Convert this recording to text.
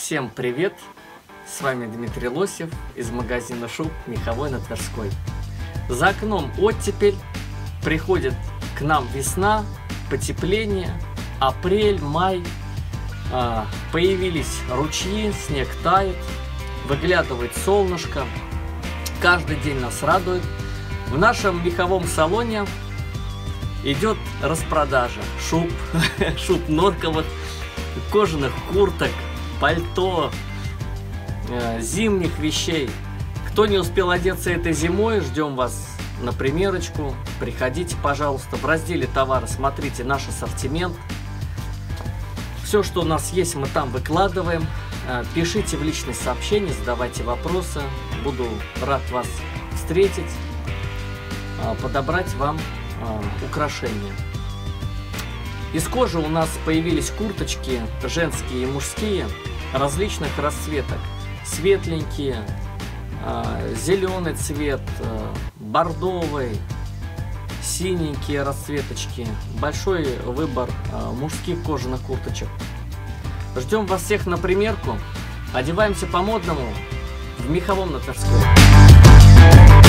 Всем привет! С вами Дмитрий Лосев из магазина шуб Меховой на Тверской. За окном оттепель, приходит к нам весна, потепление, апрель, май. Появились ручьи, снег тает, выглядывает солнышко. Каждый день нас радует. В нашем меховом салоне идет распродажа шуб, шуб норковых, кожаных курток, пальто, зимних вещей. Кто не успел одеться этой зимой, ждем вас на примерочку. Приходите, пожалуйста, в разделе товара смотрите наш ассортимент. Все, что у нас есть, мы там выкладываем. Пишите в личные сообщения, задавайте вопросы. Буду рад вас встретить, подобрать вам украшения. Из кожи у нас появились курточки женские и мужские различных расцветок. Светленькие, зеленый цвет, бордовый, синенькие расцветочки. Большой выбор мужских кожаных курточек. Ждем вас всех на примерку. Одеваемся по-модному в Меховом на Тверской.